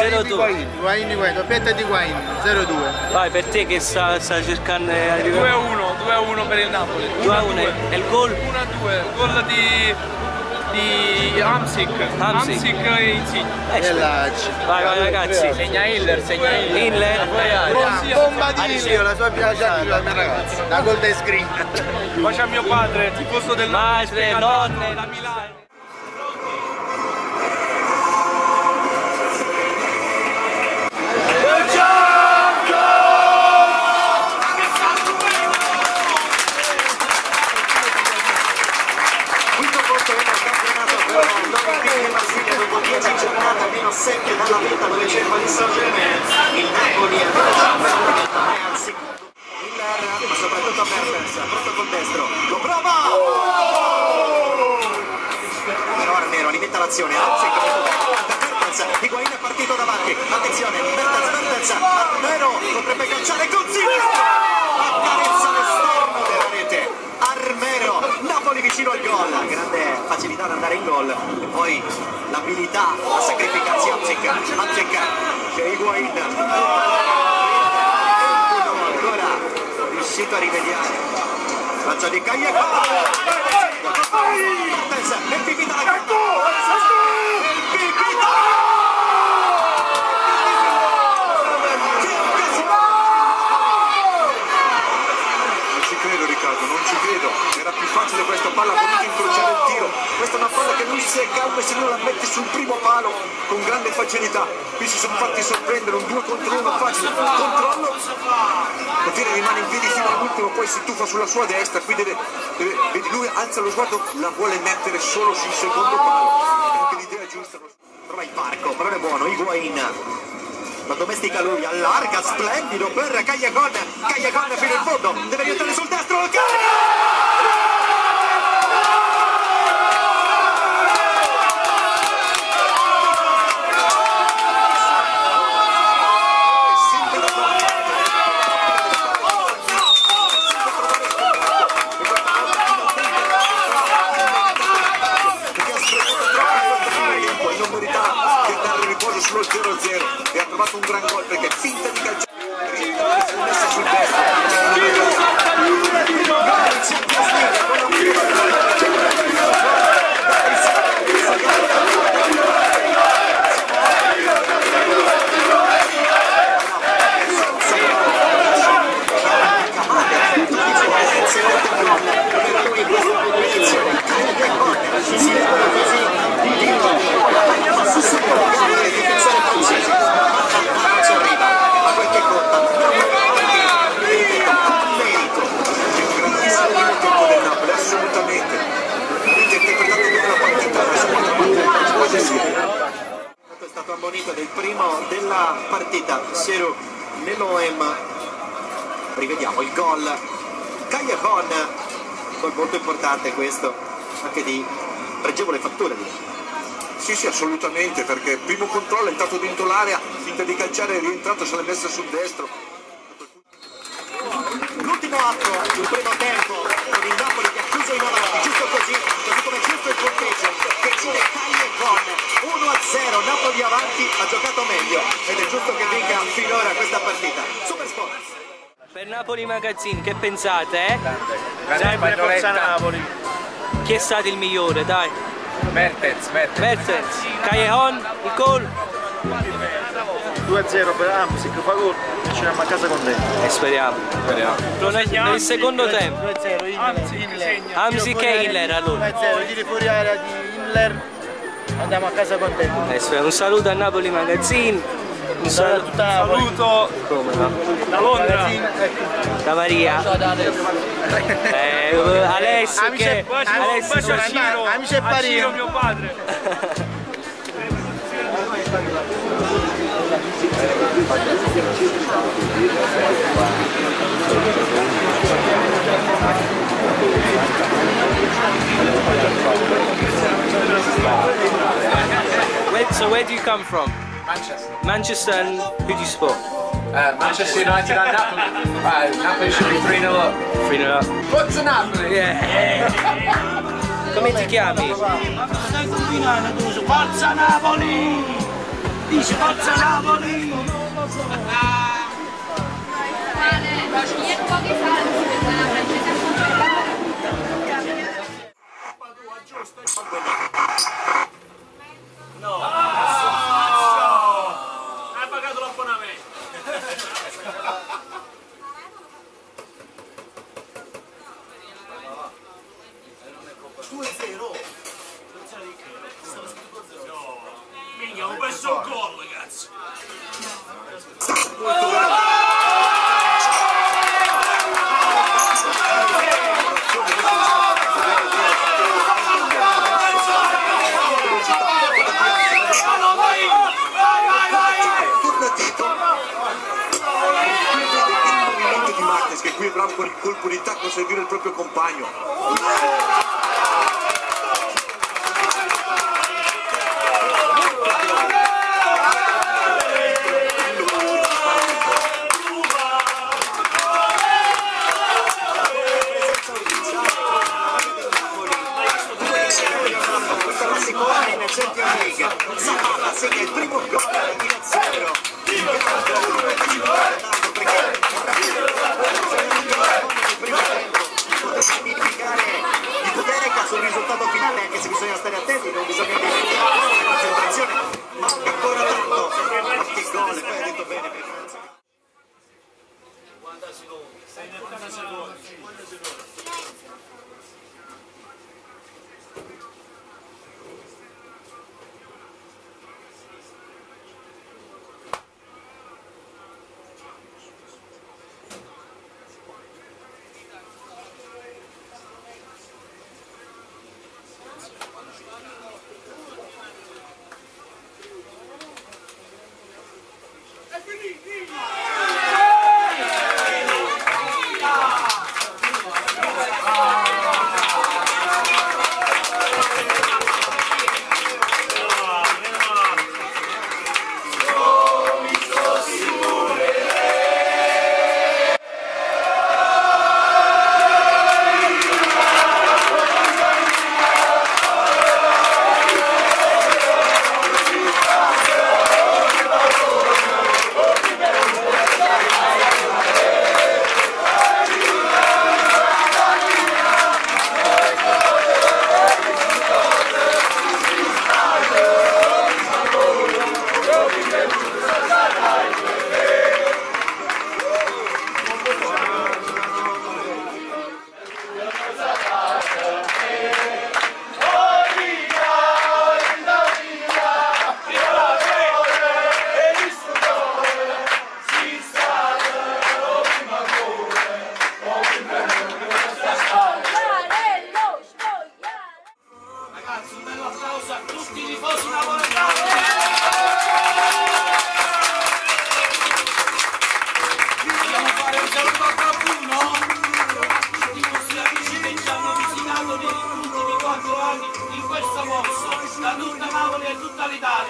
0-2. Higuain, doppietta di Higuain, 0-2. Vai, per te che sta cercando... 2-1 per il Napoli. 2-1 e il gol? 1-2, gol di Hamsik e Insigne. Vai ragazzi. Segna Hiller. Hiller? Bomba di Ilio, la sua piaciata la mia ragazza. La golden screen. Poi c'è mio padre, tifoso del Madre, nonne, la Milano. Secche dalla vita dove c'è il Paris Saint-Germain, il Napoli è al secondo, ma soprattutto a Mertens, pronto col destro, lo prova! Però Armero alimenta l'azione, Mertens, Higuain è partito davanti, attenzione, Mertens, Armero potrebbe calciare con sinistro, accarezza l'esterno della rete, Armero, Napoli vicino al gol, grande facilità ad andare in gol e poi l'abilità a sacrificarsi Hamsik che Higuain ancora riuscito a rimediare lancio di Callejon e Pipita la non ci credo, era più facile questa palla, ha voluto incrociare il tiro, questa è una palla che lui si è calmo e se non la mette sul primo palo con grande facilità, qui si sono fatti sorprendere, un 2 contro 1 facile, controllo, Potiere rimane in piedi fino all'ultimo, poi si tuffa sulla sua destra, qui vedi lui alza lo sguardo, la vuole mettere solo sul secondo palo, anche l'idea giusta, trova il parco, però è buono, Higuain. La domestica lui, allarga, splendido per Callejon fino in fondo, deve aiutare sul destro, sullo 0-0 e ha trovato un gran gol perché finta di calciare messa sul destro è stato ammonito del primo della partita Seru Neloem. Rivediamo il gol Callejon, gol molto importante questo, anche di pregevole fattura. Sì, assolutamente, perché primo controllo è entrato dentro l'area, finta di calciare, è rientrato, se l'è messa sul destro. L'ultimo atto, il primo tempo, con il Napoli che ha chiuso in avanti, giusto così come giusto il punteggio, decide Callejon, 1-0, Napoli avanti, ha giocato meglio ed è giusto che vinca finora questa partita. Super Sport. Per Napoli Magazine, che pensate, Sempre forza Napoli. Chi è stato il migliore, dai? Mertens. Callejon, il gol? 2-0 per Hamsik, fa gol e ci andiamo a casa con te. E speriamo. Nel secondo tempo. 2-0, Hamsik e Hiller allora. 2-0, tiri fuori area di Hiller, andiamo a casa con te. Un saluto a Napoli Magazine. Un saluto a tutta Napoli. Saluto. Come no? Da Londra. Da Maria. Alessio che... Alessio amici e parenti. mio padre. So where do you come from? Manchester. Manchester, and who do you support? Manchester United and Napoli. Napoli should be 3-0 up. 3-0 up. Forza Napoli! Yeah. Come ti chiami? Forza Napoli! dice forza Napoli! No! Hai pagato l'abbonamento! 2-0. Minchia, un perso un gol, ragazzi! Che qui è bravo con il colpo di tacco a servire il proprio compagno. La seconda in Champions League. Zapata segna il primo gol in 0. Di potere sul risultato finale, anche se bisogna stare attenti, non bisogna dimenticare la concentrazione, manca ancora tanto, che gol, poi ha detto bene per Francia. 50 secondi, 50 secondi, 50 secondi. In questo posto, da tutta Napoli e tutta l'Italia.